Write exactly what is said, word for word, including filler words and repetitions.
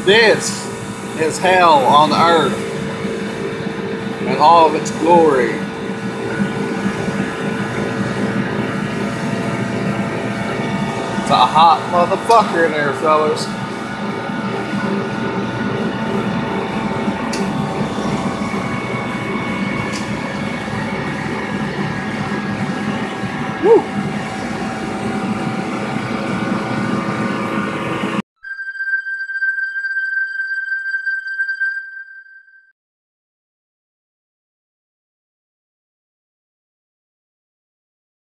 This is hell on earth and all of its glory. It's a hot motherfucker in there, fellas.